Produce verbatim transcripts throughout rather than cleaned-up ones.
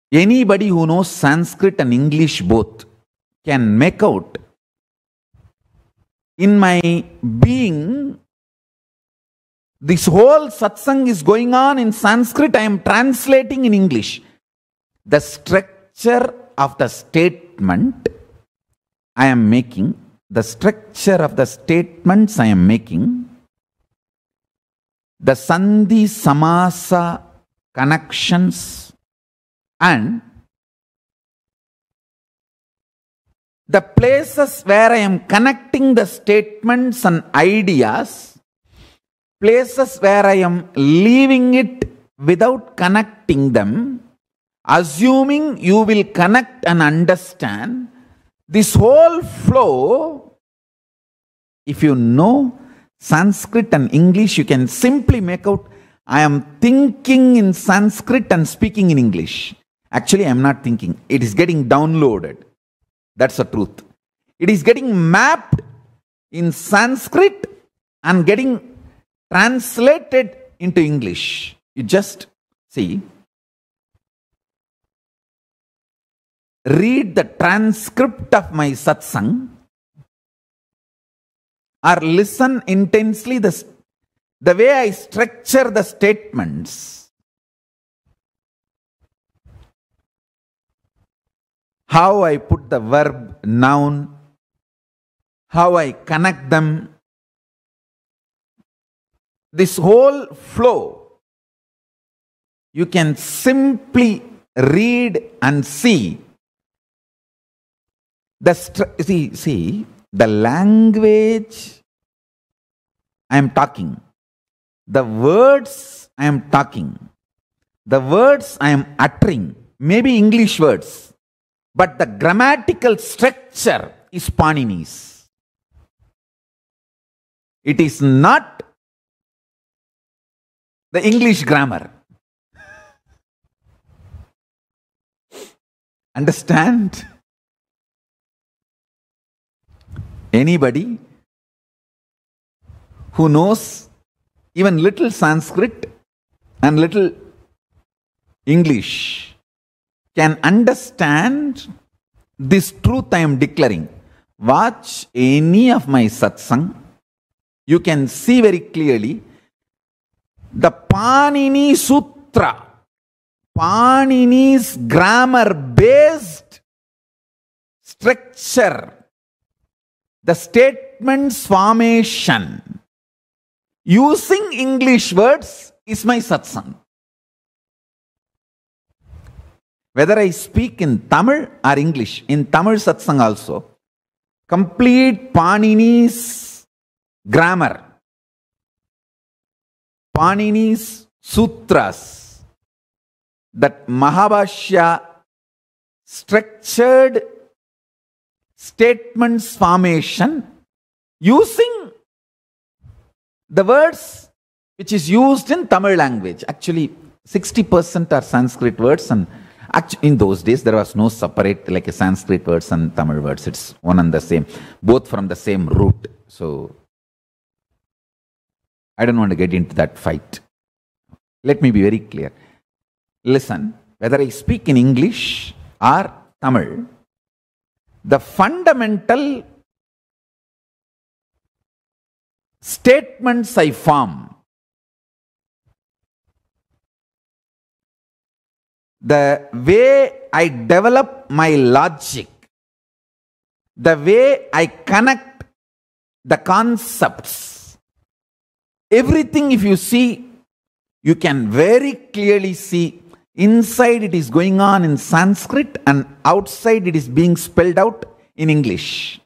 Anybody who knows Sanskrit and English both can make out in my being, this whole satsang is going on in Sanskrit, I am translating in English. The structure of the statement I am making, the structure of the statements I am making, the Sandhi Samasa connections, and the places where I am connecting the statements and ideas, places where I am leaving it without connecting them, assuming you will connect and understand, this whole flow, if you know Sanskrit and English, you can simply make out, I am thinking in Sanskrit and speaking in English. Actually, I am not thinking. It is getting downloaded. That's the truth. It is getting mapped in Sanskrit and getting translated into English. You just see, read the transcript of my satsang or listen intensely the, the way I structure the statements. How I put the verb, noun, how I connect them. This whole flow, you can simply read and see. The see, see, the language I am talking, the words I am talking, the words I am uttering, maybe English words, but the grammatical structure is Panini's. It is not the English grammar. Understand? Anybody who knows even little Sanskrit and little English can understand this truth I am declaring. Watch any of my satsang. You can see very clearly the Panini Sutra, Panini's grammar-based structure, the statements formation using English words is my satsang. Whether I speak in Tamil or English, in Tamil satsang also, complete Panini's grammar, Panini's sutras, that Mahabhashya structured statements formation using the words which is used in Tamil language. Actually, sixty percent are Sanskrit words, and actually in those days there was no separate like a Sanskrit words and Tamil words. It's one and the same, both from the same root. So I don't want to get into that fight. Let me be very clear. Listen, whether I speak in English or Tamil, the fundamental statements I form, the way I develop my logic, the way I connect the concepts, everything, if you see, you can very clearly see inside it is going on in Sanskrit and outside it is being spelled out in English.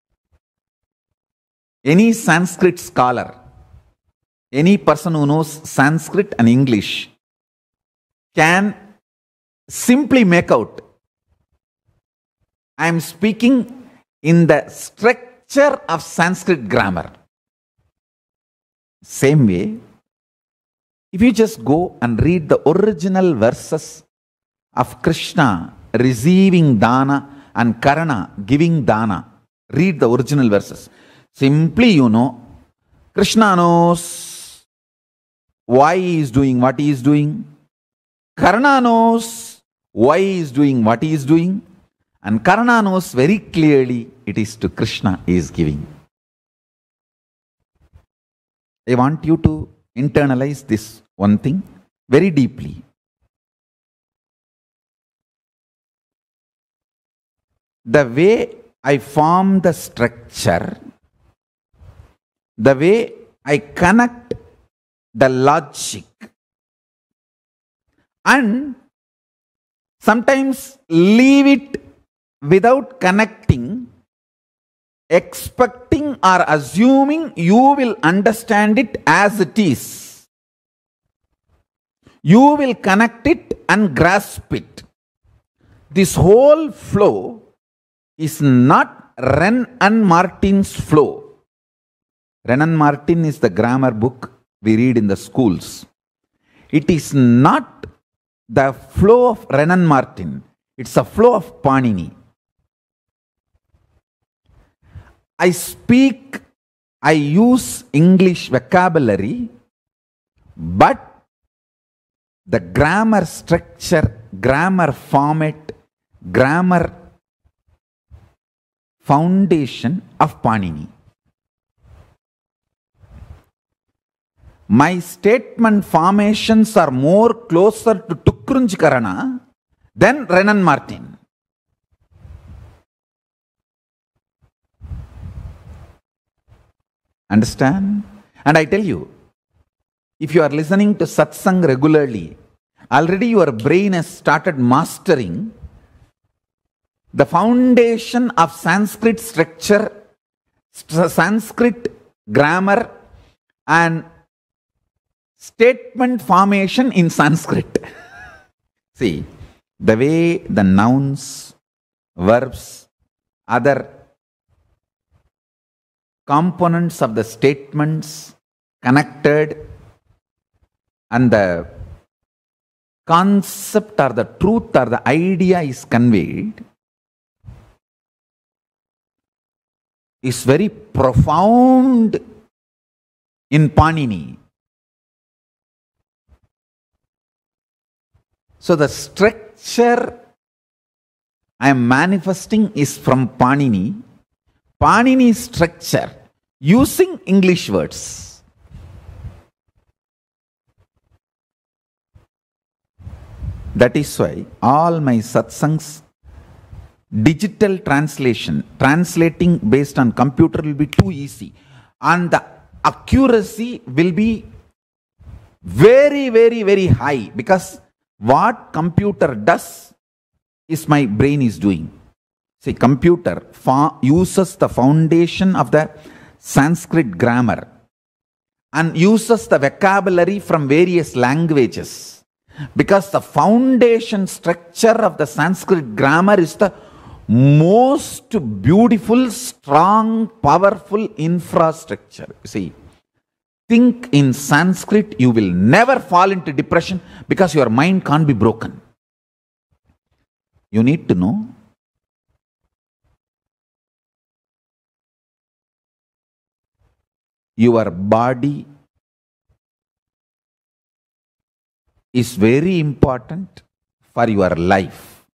Any Sanskrit scholar, any person who knows Sanskrit and English can simply make out, I am speaking in the structure of Sanskrit grammar. Same way, if you just go and read the original verses of Krishna receiving dana and Karna giving dana, read the original verses. Simply, you know, Krishna knows why he is doing what he is doing. Karna knows why he is doing what he is doing. And Karna knows very clearly it is to Krishna he is giving. I want you to internalize this one thing very deeply. The way I form the structure, the way I connect the logic, and sometimes leave it without connecting, expecting or assuming you will understand it as it is. You will connect it and grasp it. This whole flow is not Wren and Martin's flow. Wren and Martin is the grammar book we read in the schools. It is not the flow of Wren and Martin. It's a flow of Panini. I speak, I use English vocabulary, but the grammar structure, grammar format, grammar foundation of Panini. My statement formations are more closer to Tukrunjikarana than Wren and Martin. Understand? And I tell you, if you are listening to satsang regularly, already your brain has started mastering the foundation of Sanskrit structure, Sanskrit grammar, and statement formation in Sanskrit. See, the way the nouns, verbs, other components of the statements connected, and the concept or the truth or the idea is conveyed, is very profound in Panini. So the structure I am manifesting is from Panini. Panini structure using English words. That is why all my satsangs, digital translation, translating based on computer will be too easy. And the accuracy will be very, very, very high, because what computer does is my brain is doing. See, computer uses the foundation of the Sanskrit grammar and uses the vocabulary from various languages, because the foundation structure of the Sanskrit grammar is the most beautiful, strong, powerful infrastructure. See, think in Sanskrit, you will never fall into depression because your mind can't be broken. You need to know your body is very important for your life,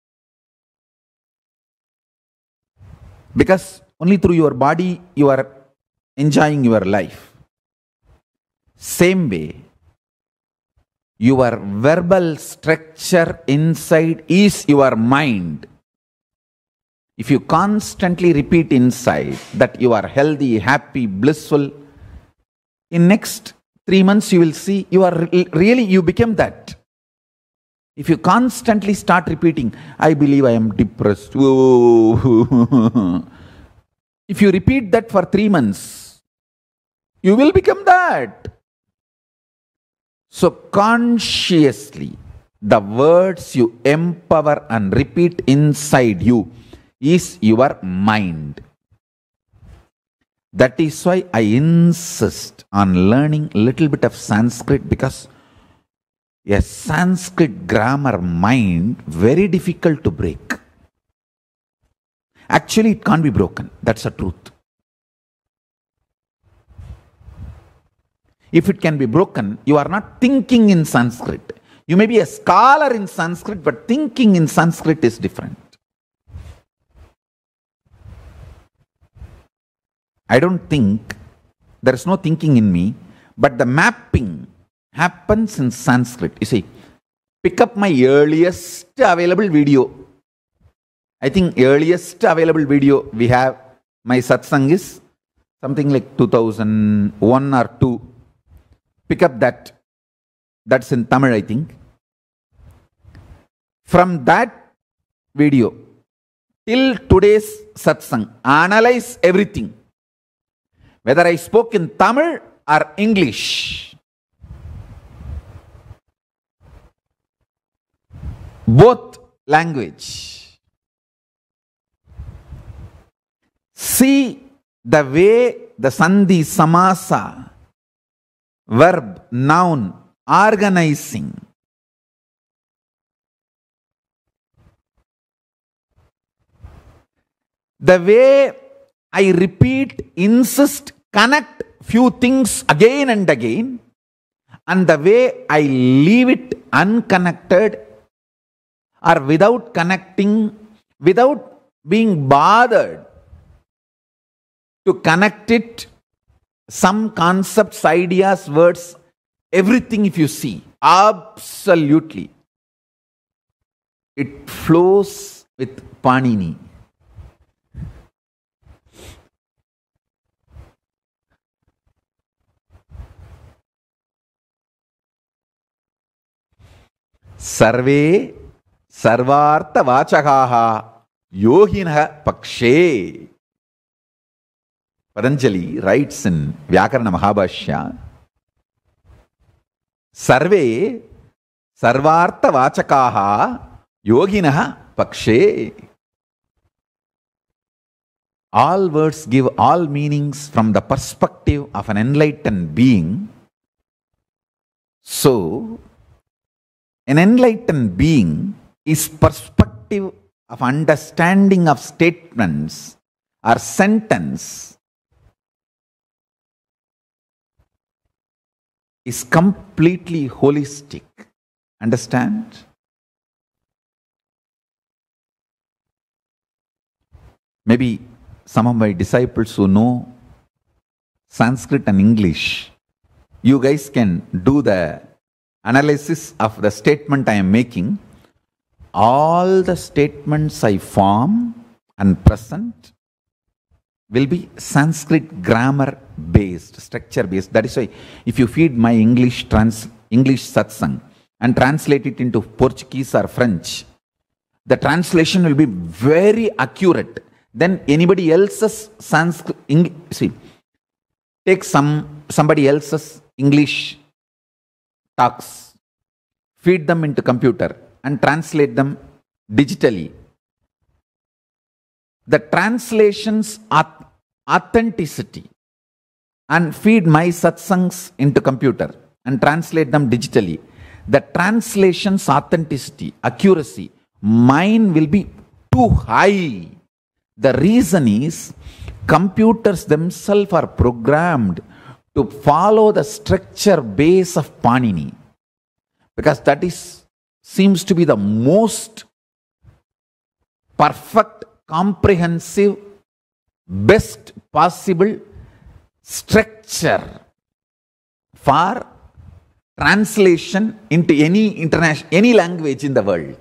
because only through your body you are enjoying your life. Same way, your verbal structure inside is your mind. If you constantly repeat inside that you are healthy, happy, blissful, in next three months you will see you are really, you become that. If you constantly start repeating, I believe I am depressed. Whoa. If you repeat that for three months, you will become that. So consciously, the words you empower and repeat inside you is your mind. That is why I insist on learning a little bit of Sanskrit, because a Sanskrit grammar mind, very difficult to break. Actually, it can't be broken. That's the truth. If it can be broken, you are not thinking in Sanskrit. You may be a scholar in Sanskrit, but thinking in Sanskrit is different. I don't think, there is no thinking in me, but the mapping happens in Sanskrit. You see, pick up my earliest available video. I think earliest available video we have, my satsang is something like two thousand one or two. Pick up that. That's in Tamil, I think. From that video till today's satsang, analyze everything. Whether I spoke in Tamil or English. Both language. See the way the Sandhi Samasa, verb, noun, organizing. The way I repeat, insist, connect few things again and again, and the way I leave it unconnected or without connecting, without being bothered to connect it, some concepts, ideas, words, everything if you see, absolutely, it flows with Panini. Sarve sarvartha vachakaha yoginah pakshe. Patanjali writes in Vyakarana Mahabhashya, Sarve sarvartha vachakaha yoginah pakshe. All words give all meanings from the perspective of an enlightened being. So, an enlightened being is perspective of understanding of statements or sentence is completely holistic. Understand? Maybe some of my disciples who know Sanskrit and English, you guys can do the analysis of the statement I am making. All the statements I form and present will be Sanskrit grammar based, structure based. That is why if you feed my English trans English satsang and translate it into Portuguese or French, the translation will be very accurate. Then anybody else's Sanskrit, see, take some somebody else's English talks, feed them into computer and translate them digitally. The translations authenticity and feed my satsangs into computer and translate them digitally. The translations authenticity, accuracy, mine will be too high. The reason is computers themselves are programmed to follow the structure base of Panini, because that is seems to be the most perfect, comprehensive, best possible structure for translation into any international any language in the world.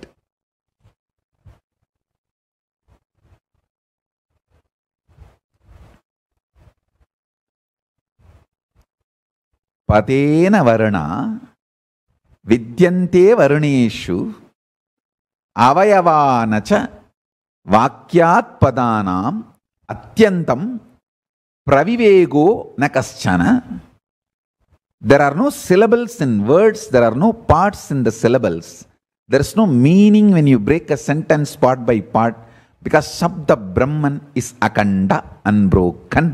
Patena varana vidyante varuneshu avayavanacha vakyat padanam atyantam pravivego nakaschana. There are no syllables in words, there are no parts in the syllables. There is no meaning when you break a sentence part by part, because Shabda Brahman is akanda, unbroken.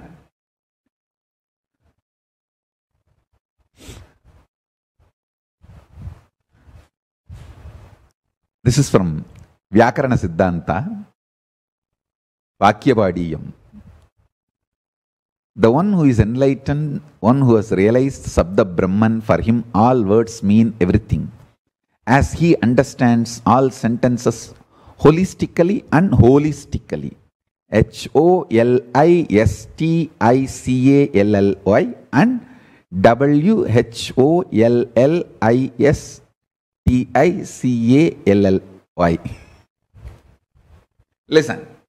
This is from Vyakarana Siddhanta, Vakyabadiyam. The one who is enlightened, one who has realized Sabda Brahman, for him all words mean everything. as he understands all sentences holistically and holistically. H O L I S T I C A L L Y and W H O L L I S T I C A L L Y. Listen.